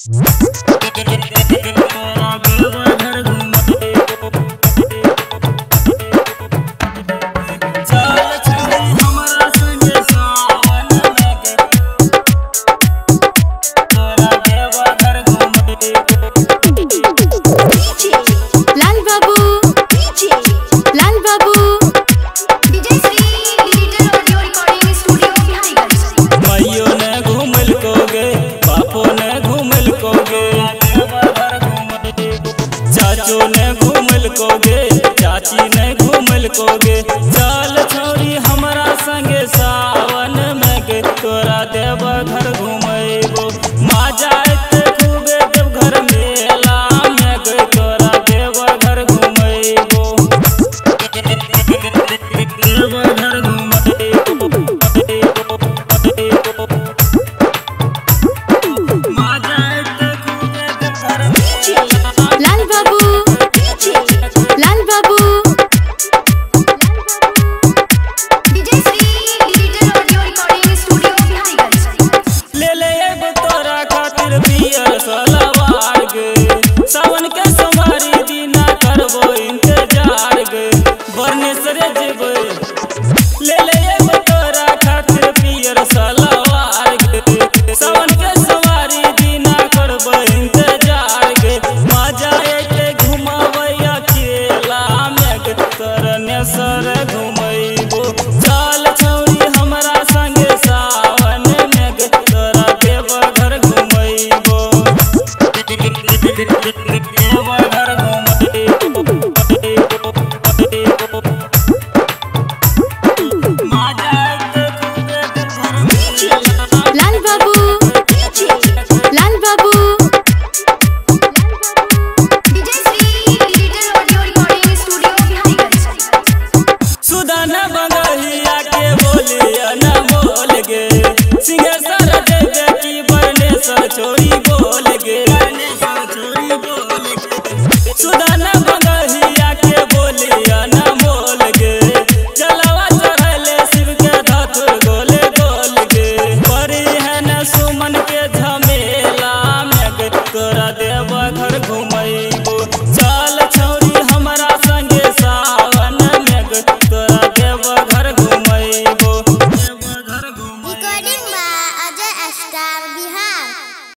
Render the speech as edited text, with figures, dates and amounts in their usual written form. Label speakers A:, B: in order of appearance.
A: चाचो ने घूमल कोगे, चाची ने घूमल कोगे। चल छोरी हमरा संगे सावन में गे, तोरा देव घर घूमेबो। मजा आते खूबे देवघर मेला में गे, तोरा देव घर घूमेबो। देवघर घूमेबो, मजा आते खूबे देवघर मेला।
B: लाल Babu, Lal Babu, DJ Shri digital audio recording studio Bihariganj.
A: ले ले एगो तोरा खातिर पियर सलवार गे, सावन के सोमवारी दिना करबो इंतजार गे, बरनेसरे जेबे। ले ले एगो तोरा खातिर पियर सलवार गे, सावन के सोमवारी दिना करबो इंतजार गे। मजा आते घुमावैया खेला में गे, बरनेसर घुमैबो। चल छौरी हमरा संगे सावन में गे, तोरा देवघर घुमैबो। देवघर घुमैबो, मजा आते खूबे देवघर मेला।
B: लाल Babu, Lal Babu, DJ Shri digital audio recording studio Bihariganj.
A: सुदान बंगहिया के बोलिया न बोल गे, सिंहेश्वर देवे की बरनेसर छोरी बोल गे। सुदान